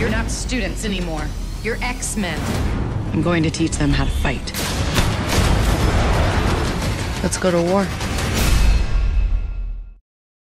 You're not students anymore. You're X-Men. I'm going to teach them how to fight. Let's go to war.